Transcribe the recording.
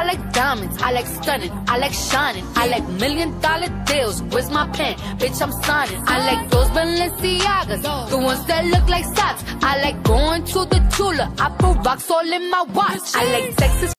like diamonds, I like stunning, I like shining, I like $1,000,000 deals. Where's my pen? Bitch, I'm signing. I like those Balenciagas, the ones that look like socks. I like going to the Tula, I put rocks all in my watch. I like Texas